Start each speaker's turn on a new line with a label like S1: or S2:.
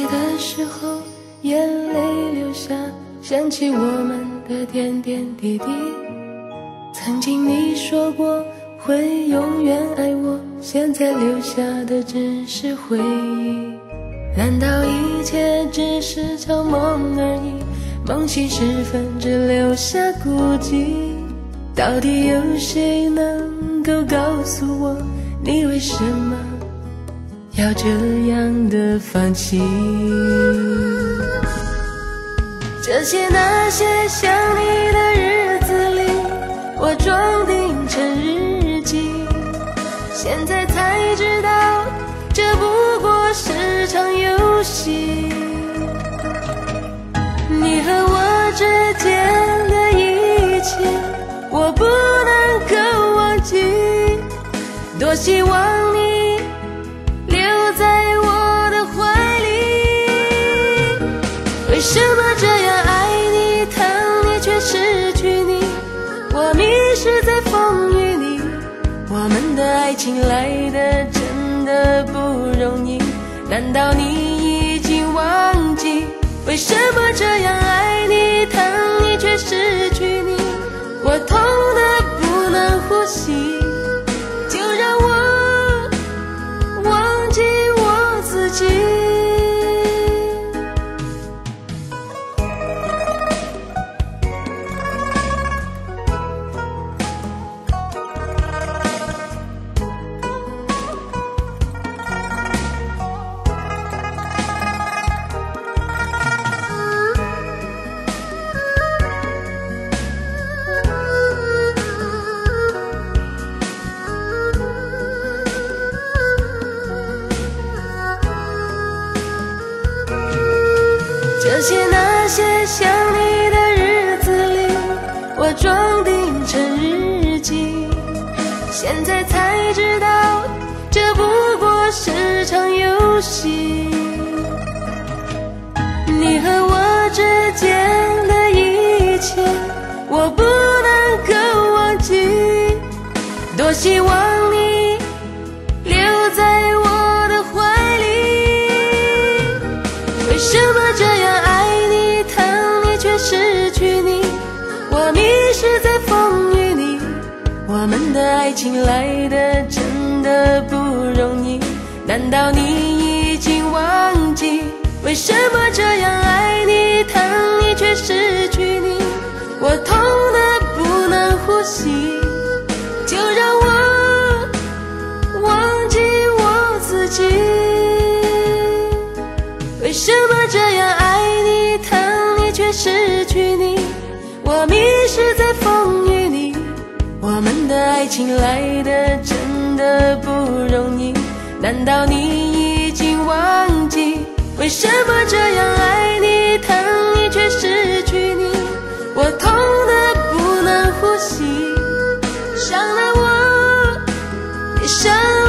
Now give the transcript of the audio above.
S1: 睡的时候眼泪流下，想起我们的点点滴滴。曾经你说过会永远爱我，现在留下的只是回忆。难道一切只是场梦而已？梦醒时分只留下孤寂。到底有谁能够告诉我，你为什么要这样的放弃？这些那些想你的日子里，我装订成日记，现在才知道这不过是场游戏。你和我之间的一切，我不能够忘记，多希望你留在我的怀里。为什么这样爱你，疼你却失去你？我迷失在风雨里，我们的爱情来得真的不容易。难道你已经忘记，为什么这样爱你，疼你却失去你？我痛得不能呼吸，就让我忘记我自己。这些那些想你的日子里，我装订成日记，现在才知道这不过是场游戏。你和我之间的一切，我不能够忘记，多希望你留在我的怀里。为什么这样爱你，疼你却失去你？我迷失在风雨里，我们的爱情来得真的不容易。难道你已经忘记，为什么这样爱你，疼你却失去你？我痛得不能呼吸，就让我忘记我自己。为什么这样爱你，疼你却失去你？我迷失在风雨里，我们的爱情来得真的不容易。难道你已经忘记，为什么这样爱你，疼你却失去你？我痛得不能呼吸，伤了我，也伤了